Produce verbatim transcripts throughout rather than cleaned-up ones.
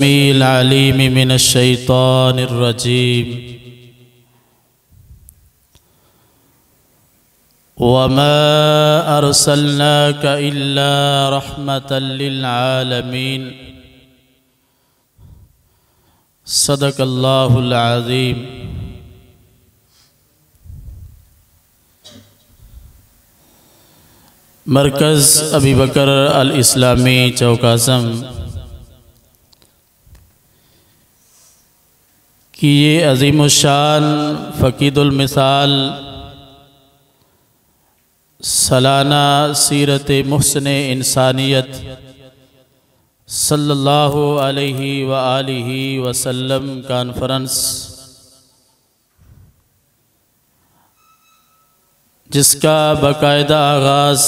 العليم من الشيطان الرجيم وما أرسلناك إلا رحمة للعالمين صدق الله العظيم। मरकज़ अबी बकर अल इस्लामी चौकाज़म कि ये अज़ीमुश्शान फ़कीदुल मिसाल सालाना सीरत मुहसिन इंसानियत सल्लल्लाहु अलैहि व आलिहि वसल्लम कॉन्फ्रेंस, जिसका बाकायदा आगाज़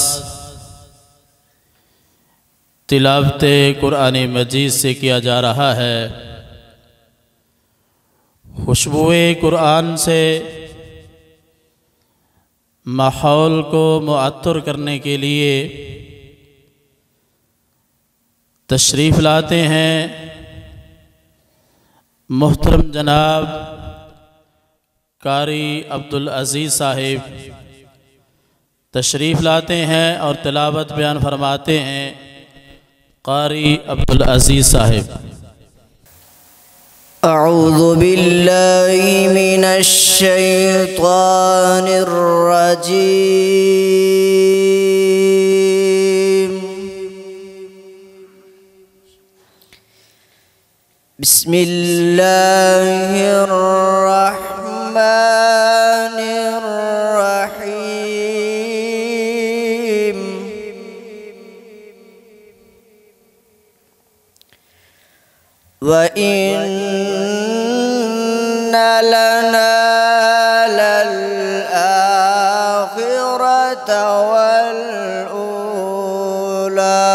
तिलावत कुरान मजीद से किया जा रहा है। खुशबुए कुरान से माहौल को मुअत्तर करने के लिए तशरीफ़ लाते हैं मोहतरम जनाब कारी अब्दुल अज़ीज़ साहिब तशरीफ़ लाते हैं और तिलावत बयान फरमाते हैं कारी अब्दुल अज़ीज़ साहिब। अऊज़ु बिल्लाहि मिनश शैतानिर रजीम। बिस्मिल्लाहिर रहमानिर रहीम। व इन्ना लना लल आखिरत वल ऊला।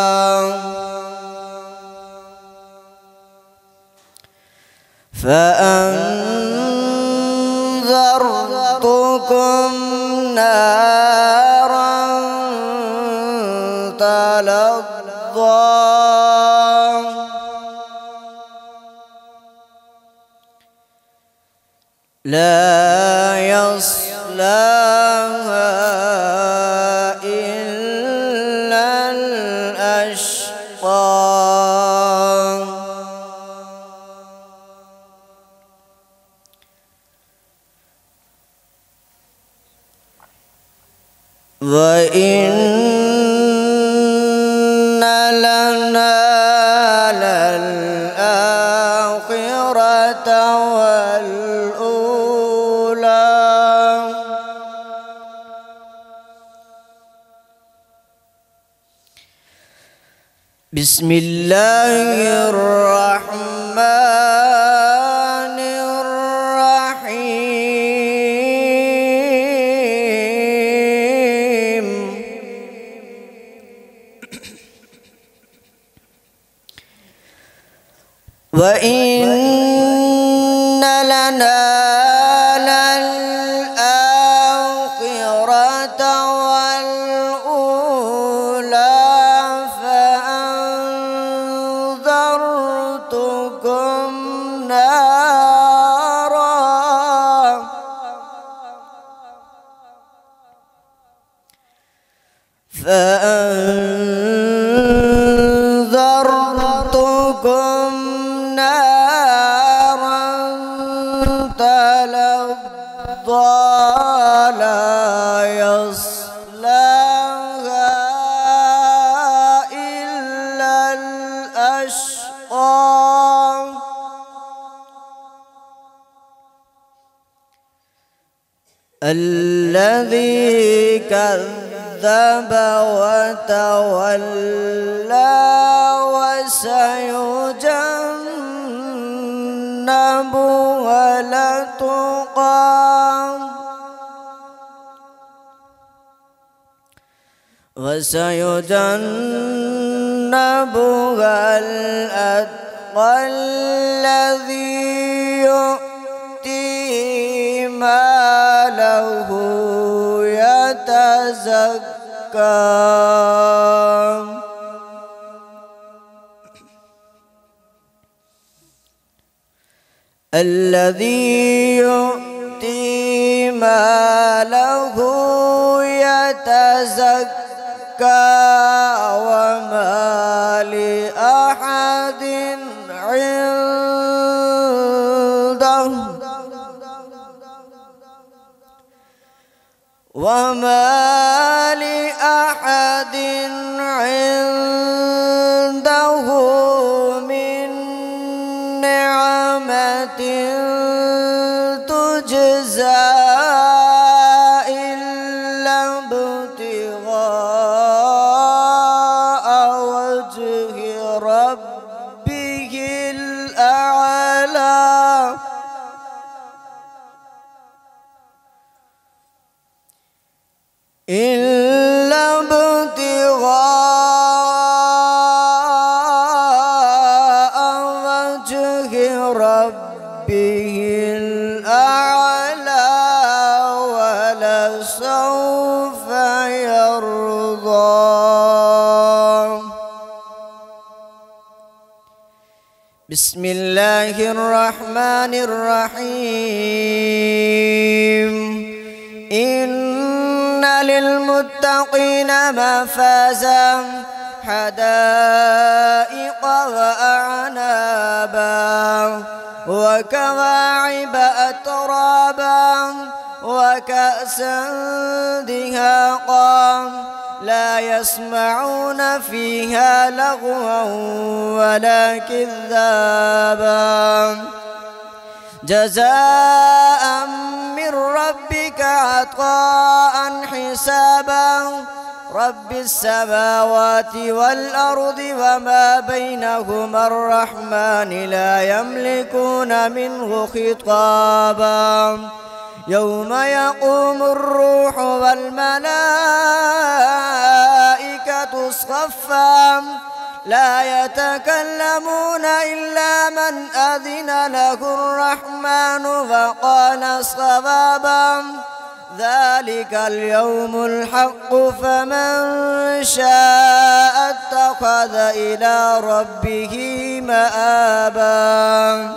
फ़अन्ज़रतुकुम नारन तलज़्ज़ा ला यस्लाहा इल्लल अश्क़ा। व इन्ना लना लल आखिरत वल ऊला। बिस्मिल्लाहिर रहमानिर रहीम। व इन्ना लना लल आखिरत वल ऊला। फ़अन्ज़रतुकुम नारा फ़अन्ज़रतुकुम नारन तलज़्ज़ा ला यस्लाहा इल्लल अश्क़ा। الذي كذب وتولى وسيجنبها الأتقى وسيجنبها الأتقى الذي يؤتي ماله يتزكى الذي يؤتي ماله يتزكى وما لأحد عنده وما لأحد عنده من نعمة تجزى إلا ابتغاء وجه ربه الأعلى إلا ابتغاء وجه ربه الأعلى ولسوف يرضى. بسم الله الرحمن الرحيم. إن للمتقين مفازا حدائق وأعنابا وكواعب أترابا وكأسا دهاقا لا يسمعون فيها لغوا ولا كذابا جزاء من ربك عطاء حسابا رب السماوات والأرض وما بينهما الرحمن لا يملكون منه خطابا يوم يقوم الروح والملائكة صفا لا يتكلمون إلا من أذن له الرحمن وقال صوابا ذلك اليوم الحق فمن شاء اتخذ إلى ربه مآبا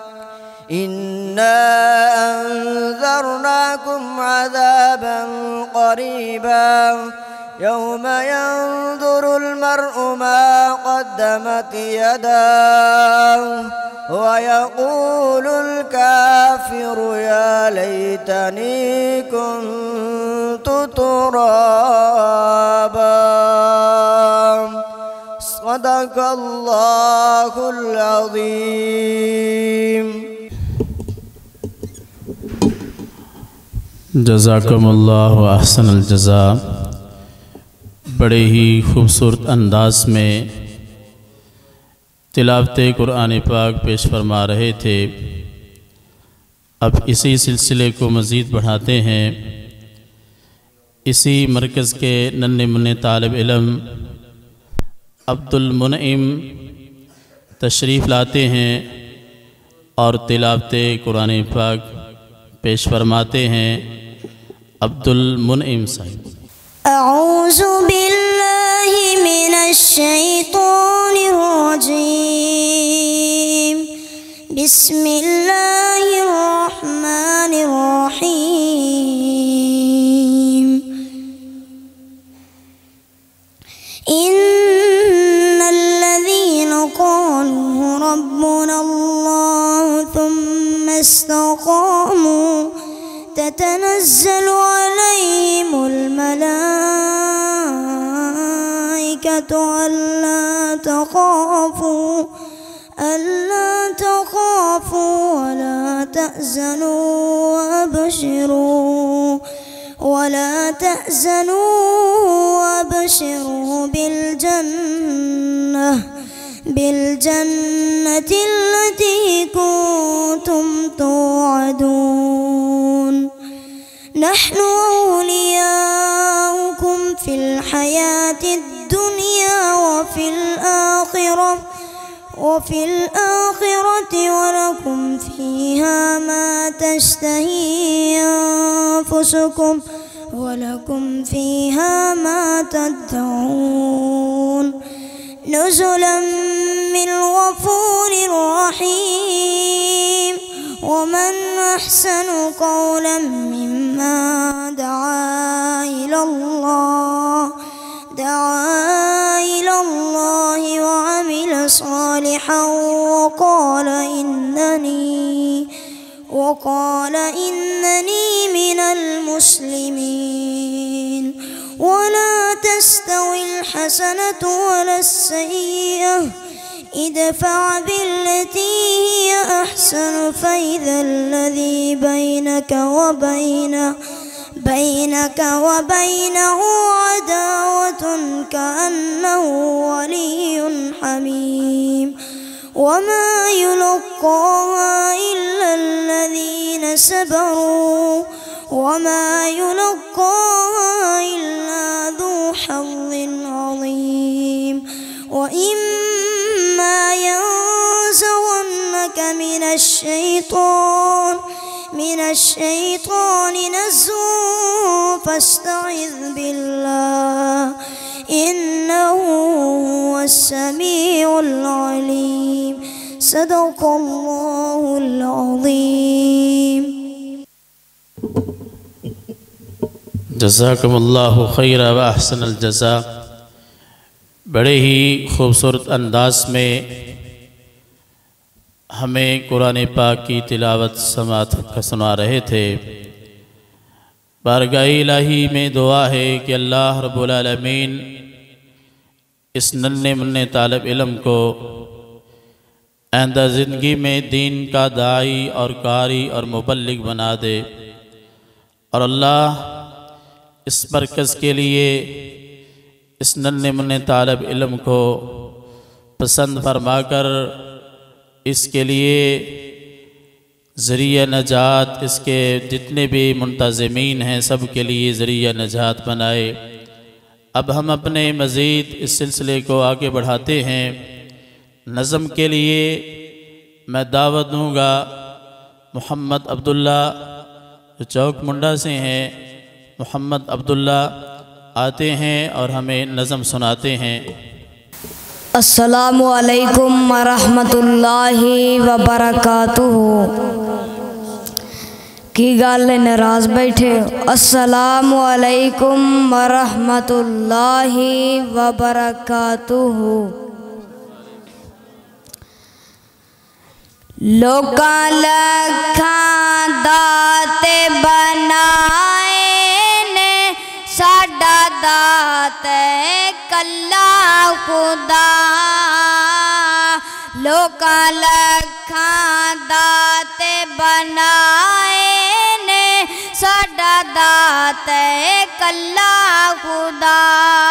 إنا أنذرناكم عذابا قريبا يوم ينظر المرء ما قدمت يداه ويقول الكافر يا ليتني كنت ترابا. صدق الله العظيم. जज़ाकुमुल्लाह व अहसनुल जज़ा। बड़े ही खूबसूरत अंदाज में तिलावत कुरान पाक पेश फरमा रहे थे। अब इसी सिलसिले को मज़ीद बढ़ाते हैं। इसी मरकज़ के नन्हे मुन्ने तालिब इल्म अब्दुल मुनइम तशरीफ़ लाते हैं और तिलावत कुरान पाक पेश फरमाते हैं। अब्दुल मुनइम साहिब। अऊज़ु बिल्लाहि मिनश्शैतानिर रजीम। बिस्मिल्लाहिर रहमानिर रहीम। इन्नल्लज़ीना क़ालू रब्बुनल्लाहु थुम्मा इस्तक़ामू ततनज़्ज़लु अलैहिमुल मलाइकतु अल्ला तख़ाफ़ू अल्ला तख़ाफ़ू वला तहज़नू वअबशिरू वला तहज़नू वअबशिरू बिलजन्नह बिलजन्नति अल्लती कुन्तुम तुअदून। नहनु औलियाउकुम फिल हयातिद दुनिया व फिल आखिरह व फिल आखिरति व लकुम फीहा मा तश्तही अनफुसुकुम व लकुम फीहा मा तदऊन। नुज़ुलन मिन गफूरिर रहीम ومن أحسن قولا ممن دعا إلى الله دعا إلى الله وعمل صالحا وقال إنني وقال إنني من المسلمين. ولا تستوي الحسنة ولا السيئة ادفع بالتي هي أحسن فإذا الذي بينك وبينه بينك وبينه عداوة كأنه ولي حميم. وما يلقاها إلا الذين صبروا وما يلقاها إلا ذو حظ عظيم. وإما ينزغنك من الشيطان من الشيطان نزغ فاستعذ بالله إنه هو السميع العليم. صدق الله العظيم. جزاکم اللہ خیر و احسن الجزا. بڑے ہی خوبصورت انداز میں ہمیں قرآن پاک کی تلاوت سماعت سنا رہے تھے. بارگاہ الہی میں دعا ہے کہ اللہ رب العالمین اس ننھے منھے طالب علم کو آئندہ زندگی میں دین کا داعی اور قاری اور مبلغ بنا دے، اور اللہ اس مرکز کے لیے اس ننھے منھے طالب علم کو پسند فرما کر اس کے لیے ذریعہ نجات، اس کے جتنے بھی منتظمین ہیں سب کے لیے ذریعہ نجات بنائے. اب ہم اپنے مزید اس سلسلے کو آگے بڑھاتے ہیں. نظم کے لیے میں دعوت دوں گا محمد عبداللہ جو چوک منڈا سے ہیں. محمد عبداللہ آتے ہیں اور ہمیں نظم سناتے ہیں. السلام علیکم ورحمۃ اللہ وبرکاتہ. کی گل ناراض بیٹھے. السلام علیکم ورحمۃ اللہ وبرکاتہ. لوکاں لکھاں داتے بنائے نے ساڈا دات کلا خدا. لوکاں لکھاں داتے بنائے نے ساڈا دات کلا خدا.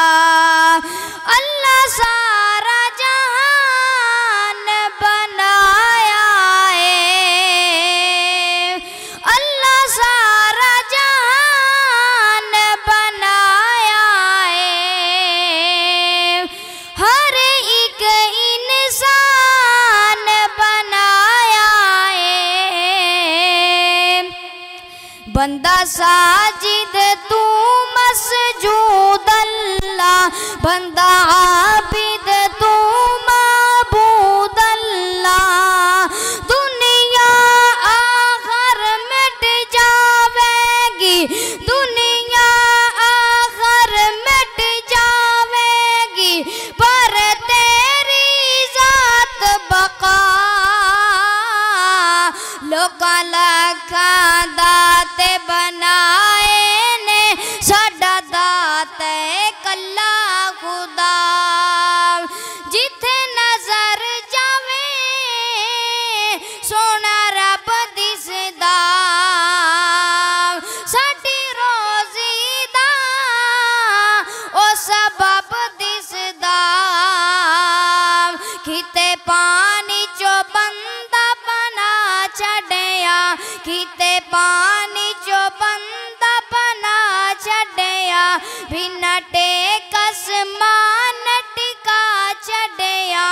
اللہ سارا جہان بنایا ہے. اللہ سارا جہان بنایا ہے. ہر ایک انسان بنایا ہے. بندہ ساجد تو مسجود اللہ، بندہ عابد تو معبود اللہ. دنیا آخر مٹ جاوے گی، دنیا آخر مٹ جاوے گی، پر تیری ذات بقا. لوکاں لکھاں دات بنائے نے ساڈا دات کلا خدا. جتھے نظر جاوے سونا رب دسدا. ساڈی روزی دا او سبب دسدا. کیتے پانی چو بندہ بنا چھڈیا، کیتے پانی چو بندہ بنا چھڈیا. بنا ٹیک آسمان ٹکا چھڈیا.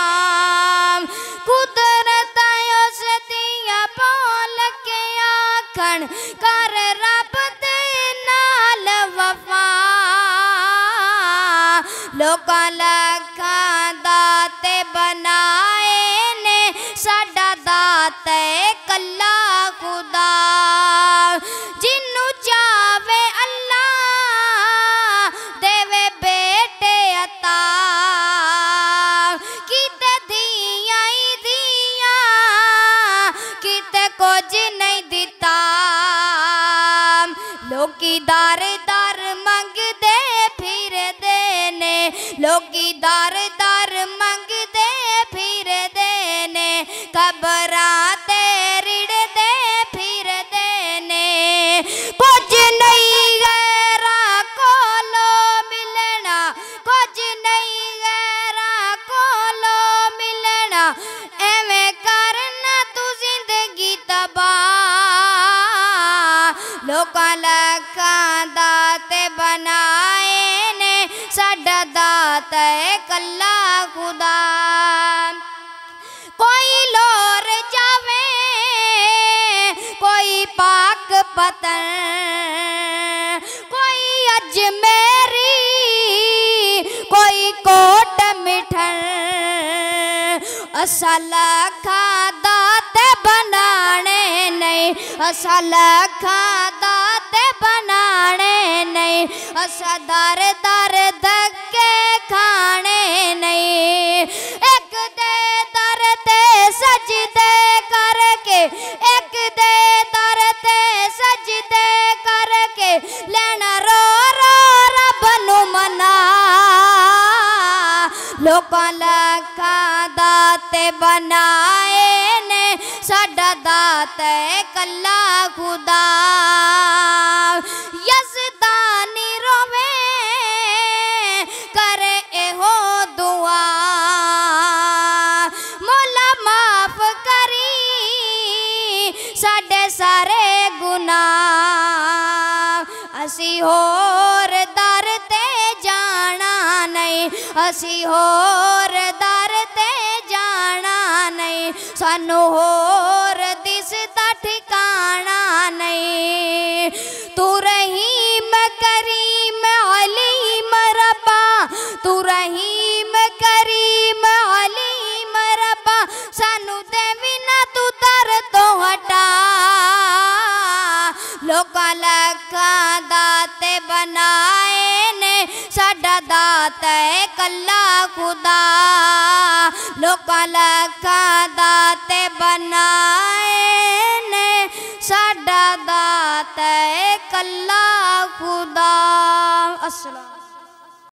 قدرت اس دیاں بول کے آکھن کر رب دے نال وفا. لوکاں لکھاں دات بنائے نے ساڈا دات کلا خدا. ਲੋਕੀ ਦਰ ਦਰ ਮੰਗਦੇ ਫਿਰਦੇ ਨੇ ਲੋਕੀ ਦਰ ਦਰ ਮੰਗਦੇ ਫਿਰਦੇ ਨੇ ਕਬਰਾਂ ਤੇ ਰਿੜਦੇ ਫਿਰਦੇ ਨੇ ਕੁਝ ਨਹੀਂ ਗੈਰਾਂ ਕੋਲੋਂ ਮਿਲਣਾ ਕੁਝ ਨਹੀਂ ਗੈਰਾਂ ਕੋਲੋਂ ਮਿਲਣਾ ਐਵੇਂ ਕਰਨਾ ਤੂੰ ਜ਼ਿੰਦਗੀ ਤਬਾਹ ਲੋਕਾਂ ਲੱਖਾਂ ਦਾਤੇ ਬਣਾਏ ਨੇ ਸਾਡਾ ਦਾਤਾ ਹੈ ਕੱਲਾ ਖੁਦਾ कोई लोर जावे कोई पाक पतन कोई अजमेरी कोई कोट मिठन असा लखा दाते बनाने नहीं असा लखा दाते बनाने नहीं असा दर दर धक्के खाने नहीं एक दे दर ते सजदे करके एक दे दर ते सजदे करके लेना रो रो रब नू मना लोकां लखां दाते बनाए ने साडा दाता है कल्ला खुदा यज़दानी रोवे करे एहो दुआ मौला माफ करी साडे सारे गुनाह असी होर दर ते जाना नहीं असी होर दर ते जाना नहीं सानू होर दिसदा ठिकाना नहीं तू रहीम करीम अलीम रब्बा तू रहीम करीम अलीम रब्बा सानू देवी ना तू दर तो हटा लोकां लखां दाते बनाए ने साडा दाता है कल्ला खुदा लोकां लखां दाते बनाए ने साडा दाता है कल्ला खुदा अस्सलाम।